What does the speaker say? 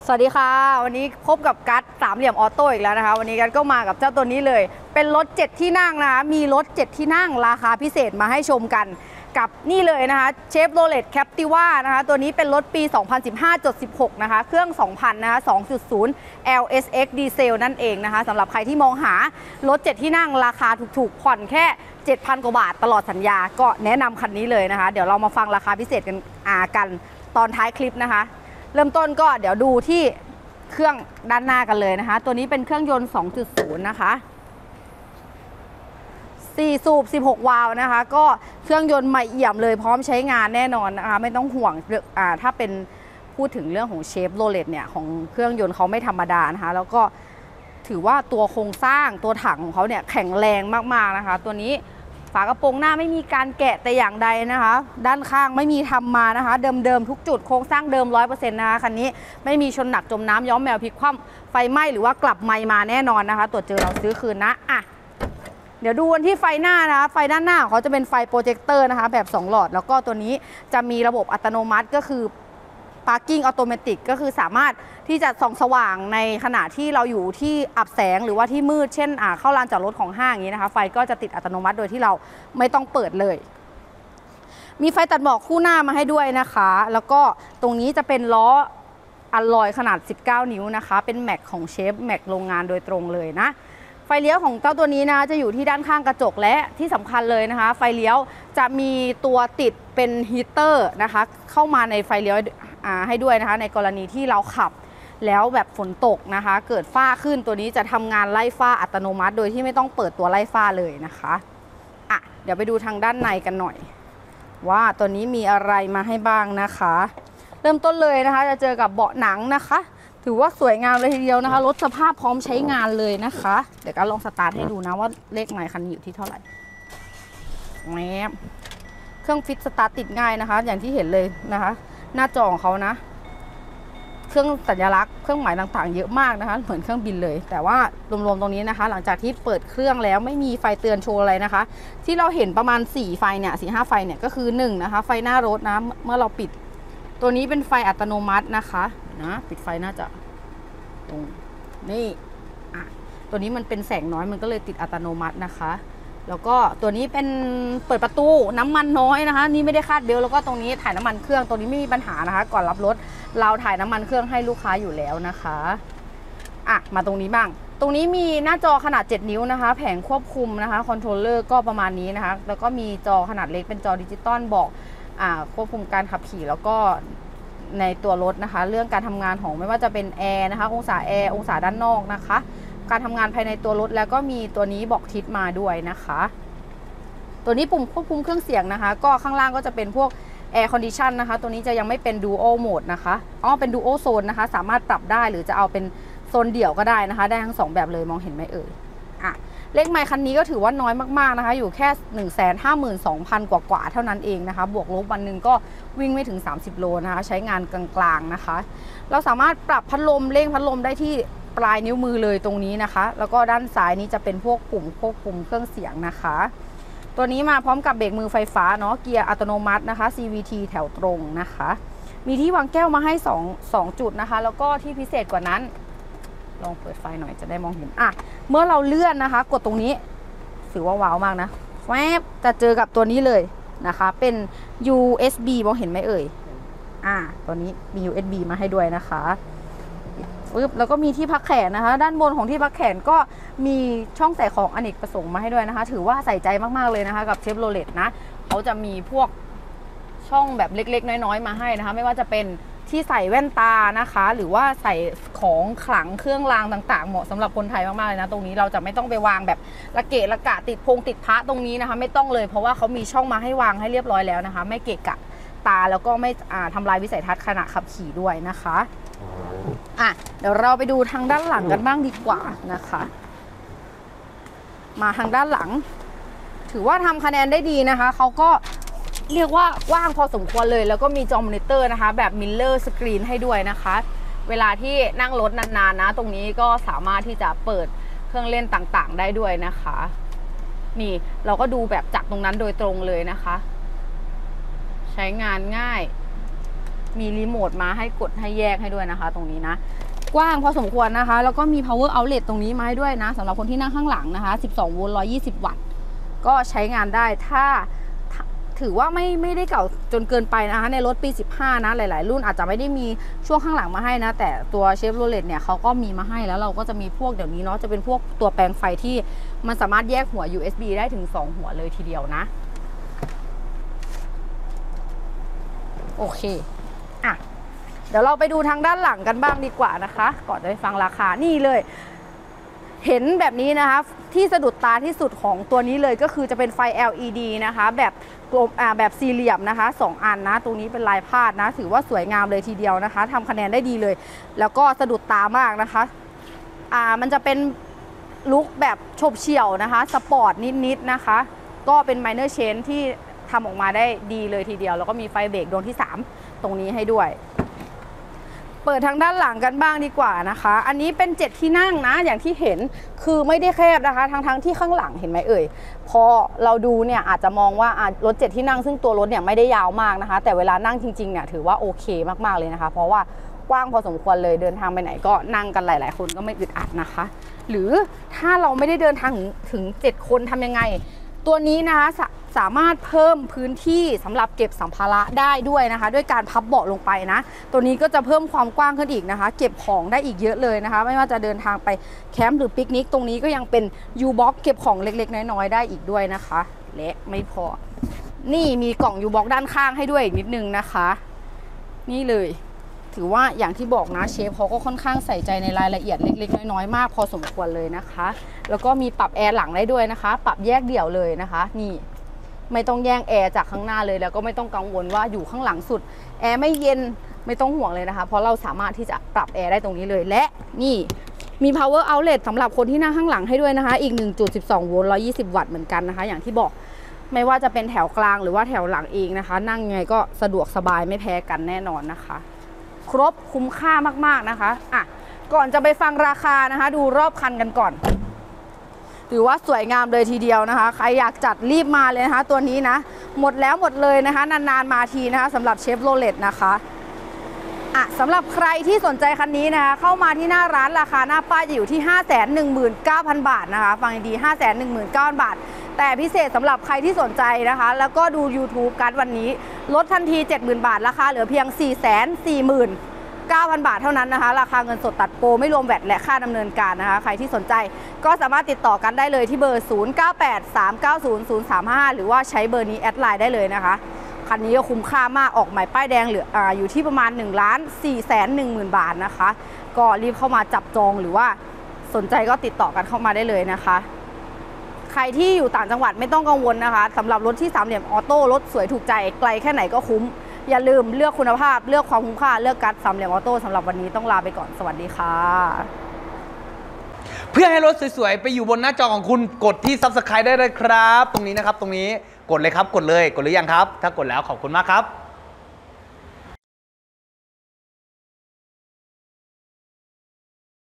สวัสดีค่ะวันนี้พบกับกัสสามเหลี่ยมออโต้อีกแล้วนะคะวันนี้กัสก็มากับเจ้าตัวนี้เลยเป็นรถ7ที่นั่งนะคะมีรถ7ที่นั่งราคาพิเศษมาให้ชมกันกับนี่เลยนะคะเชฟโรเลตแคปติว่านะคะตัวนี้เป็นรถปี 2015-16 นะคะเครื่อง 2,000 นะคะ 2.0 LSX ดีเซลนั่นเองนะคะสำหรับใครที่มองหารถ7ที่นั่งราคาถูกๆผ่อนแค่ 7,000 กว่าบาทตลอดสัญญาก็แนะนำคันนี้เลยนะคะเดี๋ยวเรามาฟังราคาพิเศษกันตอนท้ายคลิปนะคะเริ่มต้นก็เดี๋ยวดูที่เครื่องด้านหน้ากันเลยนะคะตัวนี้เป็นเครื่องยนต์ 2.0 นะคะ4สูบ16วาล์วนะคะก็เครื่องยนต์ใหม่เอี่ยมเลยพร้อมใช้งานแน่นอนนะคะไม่ต้องห่วงถ้าเป็นพูดถึงเรื่องของเชฟโรเลตเนี่ยของเครื่องยนต์เขาไม่ธรรมดานะคะแล้วก็ถือว่าตัวโครงสร้างตัวถังของเขาเนี่ยแข็งแรงมากๆนะคะตัวนี้ฝากระโปรงหน้าไม่มีการแกะแต่อย่างใดนะคะด้านข้างไม่มีทำมานะคะเดิมทุกจุดโครงสร้างเดิม 100% นะคะคันนี้ไม่มีชนหนักจมน้ำย้อมแมวพลิกคว่ำไฟไหม้หรือว่ากลับไมค์มาแน่นอนนะคะตรวจเจอเราซื้อคืนนะอ่ะเดี๋ยวดูวันที่ไฟหน้านะคะไฟด้านหน้าของเขาจะเป็นไฟโปรเจคเตอร์นะคะแบบ2หลอดแล้วก็ตัวนี้จะมีระบบอัตโนมัติก็คือ Parking Automatic ก็คือสามารถที่จะส่องสว่างในขณะที่เราอยู่ที่อับแสงหรือว่าที่มืดเช่นเข้าลานจอดรถของห้างอย่างนี้นะคะไฟก็จะติดอัตโนมัติโดยที่เราไม่ต้องเปิดเลยมีไฟตัดหมอกคู่หน้ามาให้ด้วยนะคะแล้วก็ตรงนี้จะเป็นล้ออัลลอยขนาด19นิ้วนะคะเป็นแม็กของเชฟแม็กโรงงานโดยตรงเลยนะไฟเลี้ยวของเจ้าตัวนี้นะจะอยู่ที่ด้านข้างกระจกและที่สำคัญเลยนะคะไฟเลี้ยวจะมีตัวติดเป็นฮีเตอร์นะคะเข้ามาในไฟเลี้ยวให้ด้วยนะคะในกรณีที่เราขับแล้วแบบฝนตกนะคะเกิดฝ้าขึ้นตัวนี้จะทำงานไล่ฝ้าอัตโนมัติโดยที่ไม่ต้องเปิดตัวไล่ฝ้าเลยนะคะอ่ะเดี๋ยวไปดูทางด้านในกันหน่อยว่าตัวนี้มีอะไรมาให้บ้างนะคะเริ่มต้นเลยนะคะจะเจอกับเบาะหนังนะคะถือว่าสวยงามเลยทีเดียวนะคะรถสภาพพร้อมใช้งานเลยนะคะเดี๋ยวก็ลองสตาร์ทให้ดูนะว่าเลขไมล์คันนี้อยู่ที่เท่าไหร่แหมเครื่องฟิตสตาร์ทติดง่ายนะคะอย่างที่เห็นเลยนะคะหน้าจอของเขานะเครื่องสัญลักษณ์เครื่องหมายต่างๆเยอะมากนะคะเหมือนเครื่องบินเลยแต่ว่ารวมๆตรงนี้นะคะหลังจากที่เปิดเครื่องแล้วไม่มีไฟเตือนโชว์อะไรนะคะที่เราเห็นประมาณ4ไฟเนี่ย4-5ไฟเนี่ยก็คือ1นะคะไฟหน้ารถนะเมื่อเราปิดตัวนี้เป็นไฟอัตโนมัตินะคะนะปิดไฟน่าจะตรงนี่ตัวนี้มันเป็นแสงน้อยมันก็เลยติดอัตโนมัตินะคะแล้วก็ตัวนี้เป็นเปิดประตูน้ำมันน้อยนะคะนี่ไม่ได้คาดเบลแล้วก็ตรงนี้ถ่ายน้ำมันเครื่องตัวนี้ไม่มีปัญหานะคะก่อนรับรถเราถ่ายน้ำมันเครื่องให้ลูกค้าอยู่แล้วนะคะมาตรงนี้บ้างตรงนี้มีหน้าจอขนาด7นิ้วนะคะแผงควบคุมนะคะคอนโทรลเลอร์ก็ประมาณนี้นะคะแล้วก็มีจอขนาดเล็กเป็นจอดิจิตอลบอกควบคุมการขับขี่แล้วก็ในตัวรถนะคะเรื่องการทำงานของไม่ว่าจะเป็นแอร์นะคะองศาแอร์องศาด้านนอกนะคะการทำงานภายในตัวรถแล้วก็มีตัวนี้บอกทิศมาด้วยนะคะตัวนี้ปุ่มควบคุมเครื่องเสียงนะคะก็ข้างล่างก็จะเป็นพวกแอร์คอนดิชันนะคะตัวนี้จะยังไม่เป็น Dual Mode นะคะเป็น Dual Zone นะคะสามารถปรับได้หรือจะเอาเป็นโซนเดี่ยวก็ได้นะคะได้ทั้ง2แบบเลยมองเห็นไหมเอ่ยเลขไมล์คันนี้ก็ถือว่าน้อยมากๆนะคะอยู่แค่ 152,000 กว่าเท่านั้นเองนะคะบวกลบวันหนึ่งก็วิ่งไม่ถึง30โลนะคะใช้งานกลางๆนะคะเราสามารถปรับพัดลมเร่งพัดลมได้ที่ปลายนิ้วมือเลยตรงนี้นะคะแล้วก็ด้านซ้ายนี้จะเป็นพวกปุ่มควบคุมเครื่องเสียงนะคะตัวนี้มาพร้อมกับเบรกมือไฟฟ้าเนาะเกียร์อัตโนมัตินะคะ CVT แถวตรงนะคะมีที่วางแก้วมาให้2จุดนะคะแล้วก็ที่พิเศษกว่านั้นลองเปิดไฟหน่อยจะได้มองเห็นเมื่อเราเลื่อนนะคะกดตรงนี้ถือว่าว้าวมากนะแวบจะเจอกับตัวนี้เลยนะคะเป็น USB มองเห็นไหมเอ่ยตัวนี้มี USB มาให้ด้วยนะคะแล้วก็มีที่พักแขนนะคะด้านบนของที่พักแขนก็มีช่องใส่ของอเนกประสงค์มาให้ด้วยนะคะถือว่าใส่ใจมากๆเลยนะคะกับเชฟโรเลตนะเขาจะมีพวกช่องแบบเล็กๆน้อยๆมาให้นะคะไม่ว่าจะเป็นที่ใส่แว่นตานะคะหรือว่าใส่ของขลังเครื่องรางต่างๆเหมาะสำหรับคนไทยมากๆเลยนะตรงนี้เราจะไม่ต้องไปวางแบบระเกะระกะติดพระตรงนี้นะคะไม่ต้องเลยเพราะว่าเขามีช่องมาให้วางให้เรียบร้อยแล้วนะคะไม่เกะกะตาแล้วก็ไม่ทำลายวิสัยทัศน์ขณะขับขี่ด้วยนะคะเดี๋ยวเราไปดูทางด้านหลังกันบ้างดีกว่านะคะมาทางด้านหลังถือว่าทำคะแนนได้ดีนะคะเขาก็เรียกว่ากว้างพอสมควรเลยแล้วก็มีจอมอนิเตอร์นะคะแบบมิลเลอร์สกรีนให้ด้วยนะคะเวลาที่นั่งรถนานๆนะตรงนี้ก็สามารถที่จะเปิดเครื่องเล่นต่างๆได้ด้วยนะคะนี่เราก็ดูแบบจากตรงนั้นโดยตรงเลยนะคะใช้งานง่ายมีรีโมทมาให้กดให้แยกให้ด้วยนะคะตรงนี้นะกว้างพอสมควรนะคะแล้วก็มี power outlet ตรงนี้มาให้ด้วยนะสำหรับคนที่นั่งข้างหลังนะคะ12 โวลต์ 120 วัตต์ก็ใช้งานได้ถ้าถือว่าไม่ได้เก่าจนเกินไปนะคะในรถปี 15 นะหลายๆรุ่นอาจจะไม่ได้มีช่วงข้างหลังมาให้นะแต่ตัวเชฟโรเลตเนี่ยเขาก็มีมาให้แล้วเราก็จะมีพวกเดี๋ยวนี้เนาะจะเป็นพวกตัวแปลงไฟที่มันสามารถแยกหัว USB ได้ถึง2หัวเลยทีเดียวนะโอเคอ่ะเดี๋ยวเราไปดูทางด้านหลังกันบ้างดีกว่านะคะก่อนจะไปฟังราคานี่เลยเห็นแบบนี้นะคะที่สะดุดตาที่สุดของตัวนี้เลยก็คือจะเป็นไฟ LED นะคะแบบกลมแบบสี่เหลี่ยมนะคะ2 อันนะตรงนี้เป็นลายพาดนะถือว่าสวยงามเลยทีเดียวนะคะทำคะแนนได้ดีเลยแล้วก็สะดุดตามากนะคะมันจะเป็นลุคแบบโฉบเฉี่ยวนะคะสปอร์ตนิดๆนะคะก็เป็น minor change ที่ทำออกมาได้ดีเลยทีเดียวแล้วก็มีไฟเบรกดวงที่3ตรงนี้ให้ด้วยเปิดทางด้านหลังกันบ้างดีกว่านะคะอันนี้เป็น7ที่นั่งนะอย่างที่เห็นคือไม่ได้แคบนะคะทั้งที่ข้างหลังเห็นไหมเอ่ยพอเราดูเนี่ยอาจจะมองว่ารถ7ที่นั่งซึ่งตัวรถเนี่ยไม่ได้ยาวมากนะคะแต่เวลานั่งจริงๆเนี่ยถือว่าโอเคมากๆเลยนะคะเพราะว่ากว้างพอสมควรเลยเดินทางไปไหนก็นั่งกันหลายๆคนก็ไม่อึดอัดนะคะหรือถ้าเราไม่ได้เดินทางถึง7คนทำยังไงตัวนี้นะคะสามารถเพิ่มพื้นที่สำหรับเก็บสัมภาระได้ด้วยนะคะด้วยการพับเบาะลงไปนะตัวนี้ก็จะเพิ่มความกว้างขึ้นอีกนะคะเก็บของได้อีกเยอะเลยนะคะไม่ว่าจะเดินทางไปแคมป์หรือปิกนิกตรงนี้ก็ยังเป็น U-Box เก็บของเล็กๆน้อยๆได้อีกด้วยนะคะและไม่พอนี่มีกล่อง U-Box ด้านข้างให้ด้วยอีกนิดนึงนะคะนี่เลยถือว่าอย่างที่บอกนะเชฟเขาก็ค่อนข้างใส่ใจในรายละเอียดเล็กๆน้อยๆมากพอสมควรเลยนะคะแล้วก็มีปรับแอร์หลังได้ด้วยนะคะปรับแยกเดี่ยวเลยนะคะนี่ไม่ต้องแย่งแอร์จากข้างหน้าเลยแล้วก็ไม่ต้องกังวลว่าอยู่ข้างหลังสุดแอร์ไม่เย็นไม่ต้องห่วงเลยนะคะเพราะเราสามารถที่จะปรับแอร์ได้ตรงนี้เลยและนี่มี power outlet สำหรับคนที่นั่งข้างหลังให้ด้วยนะคะอีก 1.12 โวลต์ 120 วัตต์เหมือนกันนะคะอย่างที่บอกไม่ว่าจะเป็นแถวกลางหรือว่าแถวหลังเองนะคะนั่งยังไงก็สะดวกสบายไม่แพ้กันแน่นอนนะคะครบคุ้มค่ามากๆนะคะอ่ะก่อนจะไปฟังราคานะคะดูรอบคันกันก่อนถือว่าสวยงามเลยทีเดียวนะคะใครอยากจัดรีบมาเลยนะคะตัวนี้นะหมดแล้วหมดเลยนะคะนานๆมาทีนะคะสำหรับเชฟโรเลตนะคะสำหรับใครที่สนใจคันนี้นะคะเข้ามาที่หน้าร้านราคาหน้าป้ายจะอยู่ที่ 519,000 บาทนะคะฟังดี 519,000 บาทแต่พิเศษสำหรับใครที่สนใจนะคะแล้วก็ดู YouTube กันวันนี้ลดทันที 70,000 บาทราคาเหลือเพียง 449,000 บาทเท่านั้นนะคะราคาเงินสดตัดโปรไม่รวมแวตและค่าดำเนินการนะคะใครที่สนใจก็สามารถติดต่อกันได้เลยที่เบอร์ 0983900355 หรือว่าใช้เบอร์นี้แอดไลน์ได้เลยนะคะคันนี้ก็คุ้มค่ามากออกใหม่ป้ายแดงเหลืออยู่ที่ประมาณ 1,410,000 บาทนะคะก็รีบเข้ามาจับจองหรือว่าสนใจก็ติดต่อกันเข้ามาได้เลยนะคะใครที่อยู่ต่างจังหวัดไม่ต้องกังวลนะคะสำหรับรถที่3เหลี่ยมออโต้รถสวยถูกใจไกลแค่ไหนก็คุ้มอย่าลืมเลือกคุณภาพเลือกความคุ้มค่าเลือกกัด3เหลี่ยมออโต้สำหรับวันนี้ต้องลาไปก่อนสวัสดีค่ะเพื่อให้รถสวยๆไปอยู่บนหน้าจอของคุณกดที่ Subscribe ได้เลยครับตรงนี้นะครับตรงนี้กดเลยครับกดเลยกดหรือยังครับถ้ากดแล้วขอบคุณมากครับ